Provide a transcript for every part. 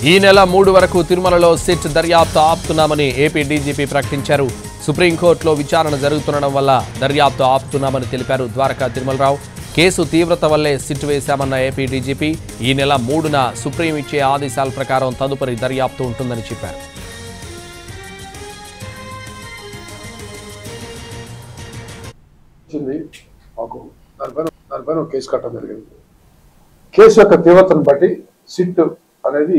ఈ నెల 3 వరకు తిరుమలలో సిట్ దర్యాప్తు ఆపుతున్నామని ఏపీ డీజీపీ ప్రకటించారు. సుప్రీంకోర్టులో విచారణ జరుగుతుండడం వల్ల దర్యాప్తు ఆపుతున్నామని తెలిపారు ద్వారకా తిరుమలరావు. కేసు తీవ్రత వల్లే సిట్ వేశామన్న ఏపీ డీజీపీ ఈ నెల 3న సుప్రీం ఇచ్చే ఆదేశాల ప్రకారం తదుపరి దర్యాప్తు ఉంటుందని చెప్పారు. కేసు కట్టడం జరిగింది. కేసు యొక్క తీవ్రతను బట్టి సిట్ అనేది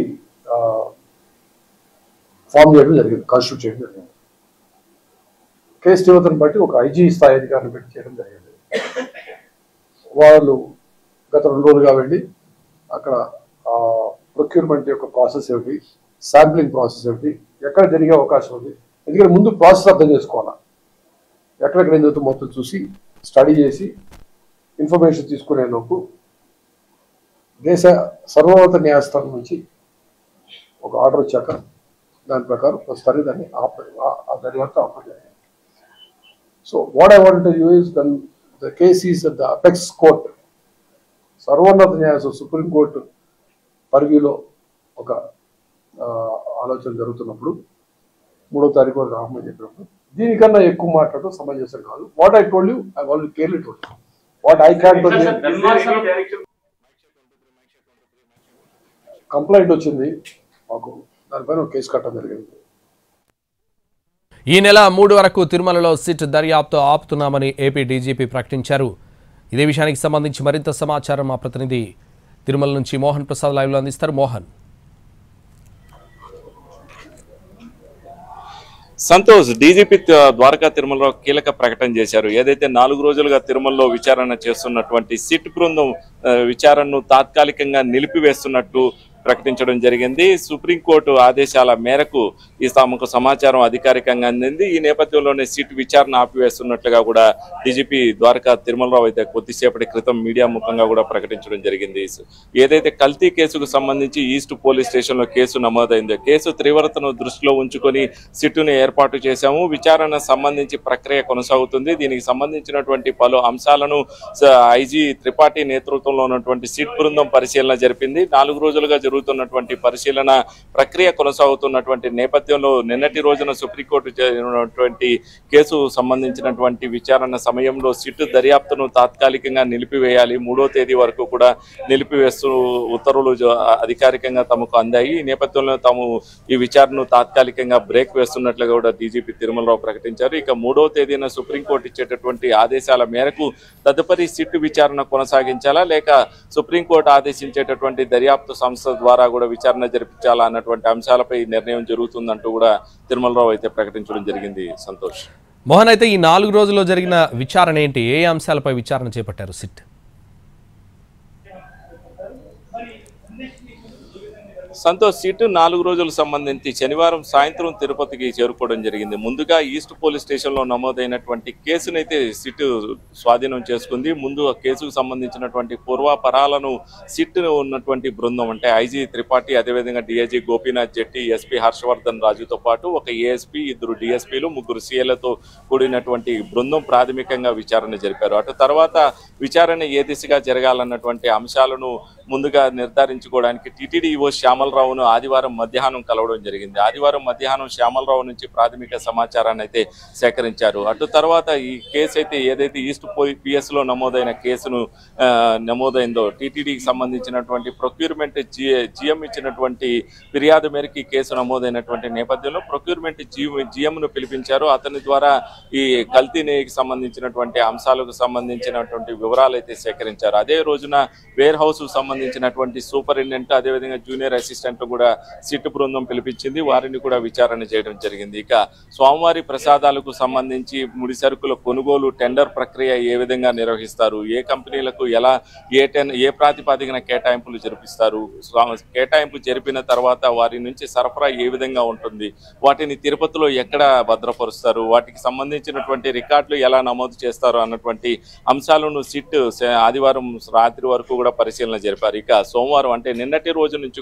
ఫామ్ చేయడం జరిగింది, కాన్స్టిట్యూట్ చేయడం జరిగింది. కేసు తీవ్రతను బట్టి ఒక ఐజీ స్థాయి అధికారిని పెట్టి చేయడం జరిగింది. వాళ్ళు గత 2 రోజులుగా వెళ్ళి అక్కడ ప్రొక్యూర్మెంట్ యొక్క ప్రాసెస్ ఏమిటి, శాంప్లింగ్ ప్రాసెస్ ఏమిటి, ఎక్కడ జరిగే అవకాశం ఉంది, ఎందుకంటే ముందు ప్రాసెస్ అర్థం చేసుకోవాలా, ఎక్కడెక్కడ ఏం జరుగుతుందో మొత్తం చూసి స్టడీ చేసి ఇన్ఫర్మేషన్ తీసుకునే లోపు దేశ సర్వోన్నత న్యాయస్థానం నుంచి ఒక ఆర్డర్ వచ్చాక దాని ప్రకారం ప్రస్తుతానికి దాన్ని దర్యాప్తు ఆపలేదు. So what I want to you is the case is at the apex court, సర్వోన్నత న్యాయస్థానం సుప్రీంకోర్టు పరిధిలో ఒక ఆలోచన జరుగుతున్నప్పుడు 3వ తారీఖు వరకు ఆపమని చెప్పినప్పుడు దీనికన్నా ఎక్కువ మాట్లాడటం సమంజసం కాదు. What I told you I already clearly told you. What I can tell you, complaint వచ్చింది మాకు, దానిపైన ఒక కేసు కట్టడం జరిగింది. ఈ నెల 3 వరకు తిరుమలలో సిట్ దర్యాప్తు ఆపుతున్నామని ఏపీ డీజీపీ ప్రకటించారు. ఇదే విషయానికి సంబంధించి మరింత సమాచారం మా ప్రతినిధి తిరుమల నుంచి మోహన్ ప్రసాద్ లైవ్లో అందిస్తారు. మోహన్. సంతోష్, డీజీపీ ద్వారకా తిరుమలలో కీలక ప్రకటన చేశారు. ఏదైతే 4 రోజులుగా తిరుమలలో విచారణ చేస్తున్నటువంటి సిట్ బృందం విచారణను తాత్కాలికంగా నిలిపివేస్తున్నట్టు ప్రకటించడం జరిగింది. సుప్రీంకోర్టు ఆదేశాల మేరకు ఈ తమకు సమాచారం అధికారికంగా అందింది. ఈ నేపథ్యంలోనే సిట్ విచారణ ఆపివేస్తున్నట్లుగా కూడా డీజీపీ ద్వారకా తిరుమలరావు అయితే కొద్దిసేపటి క్రితం మీడియా ముఖంగా కూడా ప్రకటించడం జరిగింది. ఏదైతే కల్తీ కేసుకు సంబంధించి ఈస్ట్ పోలీస్ స్టేషన్లో కేసు నమోదైందో కేసు తీవ్రతను దృష్టిలో ఉంచుకొని సిట్ను ఏర్పాటు చేశాము. విచారణ సంబంధించి ప్రక్రియ కొనసాగుతుంది. దీనికి సంబంధించినటువంటి పలు అంశాలను ఐజీ త్రిపాఠి నేతృత్వంలో ఉన్నటువంటి సిట్ బృందం పరిశీలన జరిపింది. 4 రోజులుగా జరుగుతున్నటువంటి పరిశీలన ప్రక్రియ కొనసాగుతున్నటువంటి నేపథ్యంలో నిన్నటి రోజున సుప్రీంకోర్టు జరిగినటువంటి కేసు సంబంధించినటువంటి విచారణ సమయంలో సిట్ దర్యాప్తును తాత్కాలికంగా నిలిపివేయాలి, 3వ తేదీ వరకు కూడా నిలిపివేస్తూ ఉత్తర్వులు అధికారికంగా తమకు అందాయి. ఈ నేపథ్యంలో తాము ఈ విచారణను తాత్కాలికంగా బ్రేక్ వేస్తున్నట్లుగా కూడా డీజీపీ తిరుమలరావు ప్రకటించారు. ఇక 3వ తేదీన సుప్రీంకోర్టు ఇచ్చేటటువంటి ఆదేశాల మేరకు తదుపరి సిట్ విచారణ కొనసాగించాలా లేక సుప్రీంకోర్టు ఆదేశించేటటువంటి దర్యాప్తు సంస్థ ద్వారా కూడా విచారణ జరిపించాలా అన్నటువంటి అంశాలపై నిర్ణయం జరుగుతుందంటూ కూడా తిరుమలరావు అయితే ప్రకటించడం జరిగింది. సంతోష్. మోహన్, అయితే ఈ 4 రోజుల్లో జరిగిన విచారణ ఏంటి, ఏ అంశాలపై విచారణ చేపట్టారు సిట్? సంతోష్, సిట్ 4 రోజులకు సంబంధించి శనివారం సాయంత్రం తిరుపతికి చేరుకోవడం జరిగింది. ముందుగా ఈస్ట్ పోలీస్ స్టేషన్లో నమోదైనటువంటి కేసునైతే సిట్ స్వాధీనం చేసుకుంది. ముందు ఆ కేసుకు సంబంధించినటువంటి పూర్వాపరాలను సిట్ ఉన్నటువంటి బృందం అంటే ఐజీ త్రిపాఠి, అదేవిధంగా డిఐజీ గోపీనాథ్ జెట్టి, ఎస్పీ హర్షవర్ధన్ రాజుతో పాటు ఒక ఏఎస్పీ, 2 డిఎస్పీలు, 3 సీఏలతో కూడినటువంటి బృందం ప్రాథమికంగా విచారణ జరిపారు. అటు తర్వాత విచారణ ఏ దిశగా జరగాలన్నటువంటి అంశాలను ముందుగా నిర్ధారించుకోవడానికి టీటీడీఓ శ్యామలరావును ఆదివారం మధ్యాహ్నం కలవడం జరిగింది. ఆదివారం మధ్యాహ్నం శ్యామలరావు నుంచి ప్రాథమిక సమాచారాన్ని అయితే సేకరించారు. అటు తర్వాత ఈ కేసు అయితే ఏదైతే ఈస్ట్ పిఎస్లో నమోదైన కేసును నమోదైందో టీటీడీకి సంబంధించినటువంటి ప్రొక్యూర్మెంట్ జిఎం ఇచ్చినటువంటి ఫిర్యాదు మేరకు ఈ కేసు నమోదైనటువంటి నేపథ్యంలో ప్రొక్యూర్మెంట్ జిఎంను పిలిపించారు. అతని ద్వారా ఈ కల్తీకి సంబంధించినటువంటి అంశాలకు సంబంధించినటువంటి వివరాలు అయితే సేకరించారు. అదే రోజున వేర్ హౌస్ సంబంధించినటువంటి సూపరింటెండెంట్, అదేవిధంగా జూనియర్ అసిస్టెంట్ కూడా సిట్ బృందం పిలిపించింది. వారిని కూడా విచారణ చేయడం జరిగింది. ఇక స్వామివారి ప్రసాదాలకు సంబంధించి ముడి సరుకుల కొనుగోలు టెండర్ ప్రక్రియ ఏ విధంగా నిర్వహిస్తారు, ఏ కంపెనీలకు ఎలా ఏ ప్రాతిపదికన కేటాయింపులు జరిపిస్తారు, కేటాయింపు జరిపిన తర్వాత వారి నుంచి సరఫరా ఏ విధంగా ఉంటుంది, వాటిని తిరుపతిలో ఎక్కడ భద్రపరుస్తారు, వాటికి సంబంధించినటువంటి రికార్డులు ఎలా నమోదు చేస్తారు అన్నటువంటి అంశాలను సిట్ ఆదివారం రాత్రి వరకు కూడా పరిశీలన జరిపారు. ఇక సోమవారం అంటే నిన్నటి రోజు నుంచి కూడా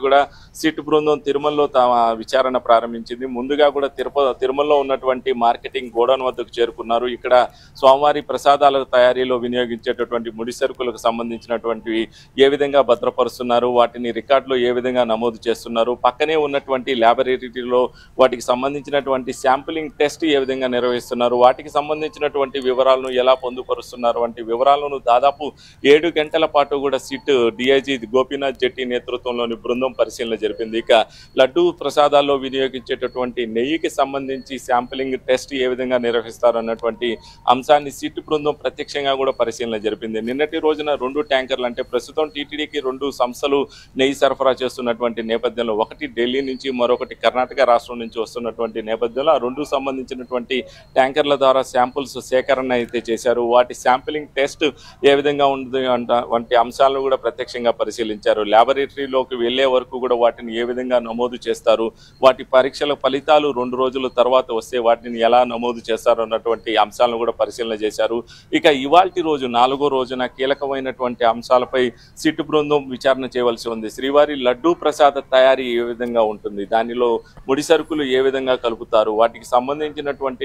సిట్ బృందం తిరుమలలో తమ విచారణ ప్రారంభించింది. ముందుగా కూడా తిరుమలలో ఉన్నటువంటి మార్కెటింగ్ గోడౌన్ వద్దకు చేరుకున్నారు. ఇక్కడ స్వామివారి ప్రసాదాల తయారీలో వినియోగించేటటువంటి ముడి సరుకులకు సంబంధించినటువంటివి ఏ విధంగా భద్రపరుస్తున్నారు, వాటిని రికార్డులో ఏ విధంగా నమోదు చేస్తున్నారు, పక్కనే ఉన్నటువంటి ల్యాబొరేటరీలో వాటికి సంబంధించినటువంటి శాంపులింగ్ టెస్ట్ ఏ విధంగా నిర్వహిస్తున్నారు, వాటికి సంబంధించినటువంటి వివరాలను ఎలా పొందుపరుస్తున్నారు వంటి వివరాలను దాదాపు 7 గంటల పాటు కూడా సిట్ డిఐజీ గోపీనాథ్ జెట్టి నేతృత్వంలోని బృందం పరిశీలన జరిపింది. ఇక లడ్డూ ప్రసాదాల్లో వినియోగించేటటువంటి నెయ్యికి సంబంధించి శాంపులింగ్ టెస్ట్ ఏ విధంగా నిర్వహిస్తారు అన్నటువంటి అంశాన్ని సిట్ బృందం ప్రత్యక్షంగా కూడా పరిశీలన జరిపింది. నిన్నటి రోజున 2 ట్యాంకర్లు, అంటే ప్రస్తుతం టీటీడీకి 2 సంస్థలు నెయ్యి సరఫరా చేస్తున్నటువంటి నేపథ్యంలో, ఒకటి ఢిల్లీ నుంచి మరొకటి కర్ణాటక రాష్ట్రం నుంచి వస్తున్నటువంటి నేపథ్యంలో ఆ 2 సంబంధించినటువంటి ట్యాంకర్ల ద్వారా శాంపుల్స్ సేకరణ అయితే చేశారు. వాటి శాంపులింగ్ టెస్ట్ ఏ విధంగా ఉంది వంటి అంశాలను కూడా ప్రత్యక్షంగా పరిశీలించారు. ల్యాబొరేటరీలోకి వెళ్లే వరకు కూడా వాటిని ఏ విధంగా నమోదు చేస్తారు, వాటి పరీక్షల ఫలితాలు 2 రోజుల తర్వాత వస్తే వాటిని ఎలా నమోదు చేస్తారు అన్నటువంటి అంశాలను కూడా పరిశీలన చేశారు. ఇక ఇవాల్టి రోజు 4వ రోజున కీలకమైనటువంటి అంశాలపై సిట్ బృందం విచారణ చేయవలసి ఉంది. శ్రీవారి లడ్డూ ప్రసాద తయారీ ఏ విధంగా ఉంటుంది, దానిలో ముడి సరుకులు ఏ విధంగా కలుపుతారు, వాటికి సంబంధించినటువంటి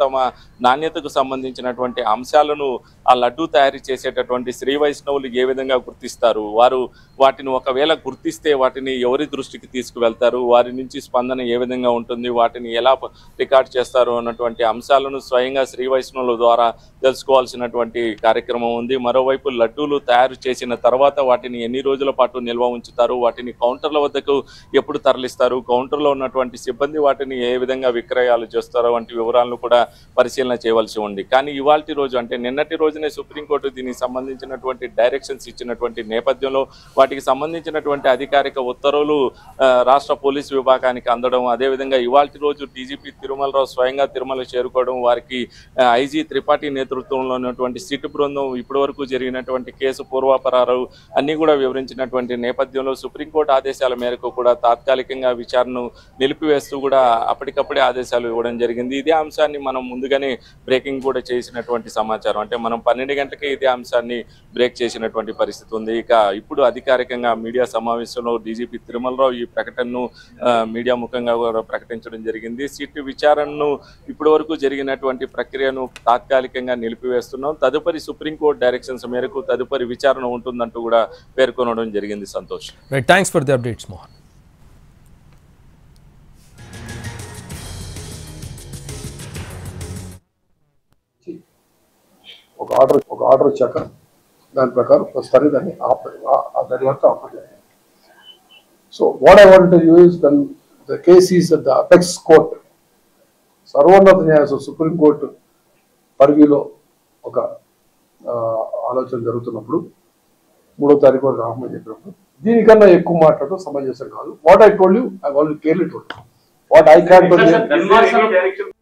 నాణ్యతకు సంబంధించినటువంటి అంశాలను ఆ లడ్డూ తయారీ చేసేటటువంటి శ్రీ వైష్ణవులు ఏ విధంగా గుర్తిస్తారు, వారు వాటిని ఒకవేళ గుర్తిస్తే వాటిని ఎవరి దృష్టికి తీసుకువెళ్తారు, వారి నుంచి స్పందన ఏ విధంగా ఉంటుంది, వాటిని ఎలా రికార్డ్ చేస్తారు అన్నటువంటి అంశాలను స్వయంగా శ్రీ వైష్ణవుల ద్వారా తెలుసుకోవాల్సినటువంటి కార్యక్రమం ఉంది. మరోవైపు లడ్డూలు తయారు చేసిన తర్వాత వాటిని ఎన్ని రోజుల పాటు నిల్వ ఉంచుతారు, వాటిని కౌంటర్ల వద్దకు ఎప్పుడు తరలిస్తారు, కౌంటర్లో ఉన్నటువంటి సిబ్బంది వాటిని ఏ విధంగా విక్రయాలు చేస్తారో వంటి వివరాలను కూడా పరిశీలన చేయవలసి ఉంది. కానీ ఇవాల్టి రోజు, అంటే నిన్నటి రోజునే సుప్రీంకోర్టు దీనికి సంబంధించినటువంటి డైరెక్షన్స్ ఇచ్చినటువంటి నేపథ్యంలో వాటికి సంబంధించినటువంటి అధికారిక ఉత్తర్వులు రాష్ట్ర పోలీసు విభాగానికి అందడం, అదేవిధంగా ఇవాల్టి రోజు డీజీపీ తిరుమలరావు స్వయంగా తిరుమల చేరుకోవడం, వారికి ఐజీ త్రిపాఠి నేతృత్వంలో ఉన్నటువంటి సిట్ బృందం ఇప్పటి వరకు జరిగినటువంటి కేసు పూర్వాపరాలు అన్నీ కూడా వివరించినటువంటి నేపథ్యంలో సుప్రీంకోర్టు ఆదేశాల మేరకు కూడా తాత్కాలికంగా విచారణను నిలిపివేస్తూ కూడా అప్పటికప్పుడే ఆదేశాలు ఇవ్వడం జరిగింది. ఇదే అంశాన్ని మనం ముందుగానే బ్రేకింగ్ కూడా చేసినటువంటి సమాచారం, అంటే మనం 12 గంటలకే ఇదే అంశాన్ని బ్రేక్ చేసినటువంటి పరిస్థితి ఉంది. ఇక ఇప్పుడు అధికారికంగా మీడియా సమావేశంలో డీజీపీ తిరుమలరావు ఈ ప్రకటనను మీడియా ముఖంగా కూడా ప్రకటించడం జరిగింది. సిట్ విచారణను ఇప్పటి వరకు జరిగినటువంటి ప్రక్రియను తాత్కాలికంగా నిలిపివేస్తున్నాం, తదుపరి సుప్రీంకోర్టు డైరెక్షన్స్ మేరకు తదుపరి విచారణ ఉంటుందంటూ కూడా పేర్కొనడం జరిగింది. Santosh, thanks for the updates Mohan. ఒక ఆర్డర్ వచ్చాక దాని ప్రకారం ప్రస్తుతానికి దాన్ని దర్యాప్తు ఆపలేదు. So what I want to you is the case is at the apex court, సర్వోన్నత న్యాయస్థానం సుప్రీంకోర్టు పరిధిలో ఒక ఆలోచన జరుగుతున్నప్పుడు 3వ తారీఖు వరకు ఆహ్మని చెప్పినప్పుడు దీనికన్నా ఎక్కువ మాట్లాడటం సమంజసం కాదు. What I told you I already clearly told you what I can